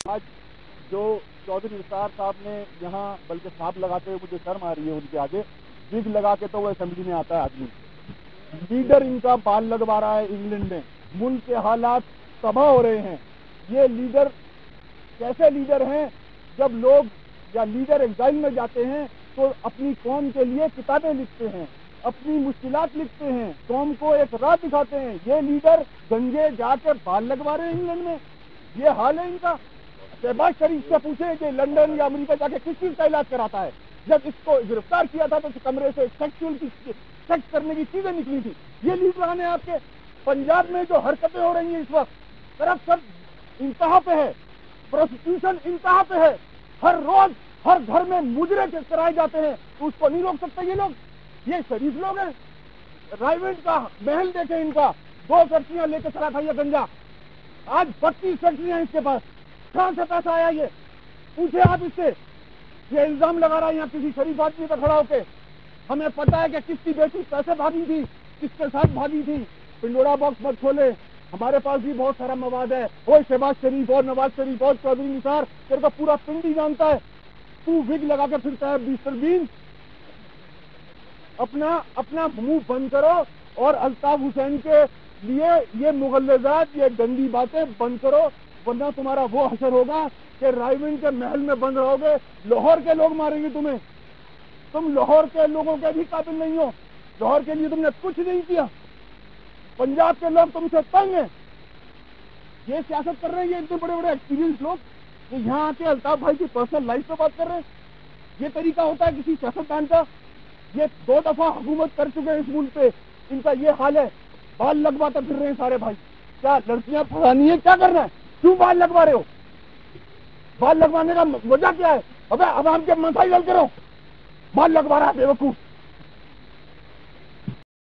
آج جو چودھری نثار صاحب نے یہاں بلکہ صاحب لگاتے ہوئے مجھے شرم آ رہی ہے ان کے آگے، وگ لگا کے تو وہ اسمبلی میں آتا ہے آدمی، لیڈر ان کا بال لگوا رہا ہے انگلینڈ میں، ملک کے حالات تباہ ہو رہے ہیں۔ یہ لیڈر کیسے لیڈر ہیں؟ جب لوگ یا لیڈر ایگزائل میں جاتے ہیں تو اپنی قوم کے لیے کتابیں لکھتے ہیں، اپنی مشکلات لکھتے ہیں، قوم کو ایک راہ دکھاتے ہیں۔ یہ لیڈر گنجے جا کے بال لگوا رہے ہیں انگلینڈ میں، یہ حال ہے ان کا۔ شہباز شریف سے پوچھے کہ لندن یا امریکہ جا کے کس چیز کا علاج کراتا ہے؟ جب اس کو گرفتار کیا تھا تو اس کمرے سے سیکس کرنے کی چیزیں نکلی تھی۔ یہ لیڈران ہیں آپ کے۔ پنجاب میں جو حرکتیں ہو رہی ہیں اس وقت، کرپشن انتہا پہ ہے، پروسیکیوشن انتہا پہ ہے، ہر روز ہر گھر میں مجرے کرائے جاتے ہیں، تو اس کو نہیں روک سکتے یہ لوگ؟ یہ شریف لوگ ہیں؟ رائیونٹ کا محل دیکھیں ان کا، 2 فیکٹریاں لے کے چلا تھا یہ گنجا، آج 32 فیکٹریاں اس کے پاس۔ کہاں سے پیسہ آیا یہ؟ پوچھے آپ اس سے۔ یہ الزام لگا رہا ہے یہاں کسی شریف آدمی پہ کھڑا ہو کے۔ ہمیں پتا ہے کہ کس کی بیٹی پیسے بھاگی تھی، کس کے ساتھ بھاگی تھی۔ پنڈورا باکس مت کھولے، ہمارے پاس بھی بہت سارا مواد ہے۔ وہ شہباز شریف اور نواز شریف اور چودھری نثار، تیرے کو پورا پنڈ ہی جانتا ہے۔ تو وگ لگا کے پھرتا ہے 20 اپنا منہ بند کرو، اور الطاف حسین کے لیے یہ مغلظات، یہ گندی باتیں بند کرو، ورنہ تمہارا وہ حشر ہوگا کہ رائیونٹ کے محل میں بند رہو گے، لاہور کے لوگ ماریں گے تمہیں۔ تم لاہور کے لوگوں کے بھی قابل نہیں ہو، لاہور کے لیے تم نے کچھ نہیں کیا، پنجاب کے لوگ تم سے تنگ ہیں۔ یہ سیاست کر رہے ہیں یہ اتنے بڑے بڑے ایکسپیرینس لوگ، کہ یہاں آ کے الطاف بھائی کی پرسنل لائف پہ بات کر رہے ہیں۔ یہ طریقہ ہوتا ہے کسی سیاستدان کا؟ یہ 2 دفعہ حکومت کر چکے ہیں اس ملک پہ، ان کا یہ حال ہے، بال لگواتے پھر رہے ہیں سارے بھائی۔ کیا لڑکیاں پھنسانی ہے؟ کیا کرنا ہے؟ کیوں بال لگوا رہے ہو؟ بال لگوانے کا وجہ کیا ہے؟ ابے عوام کے مسائل حل کرو، بال لگوا رہا ہے بے وقوف۔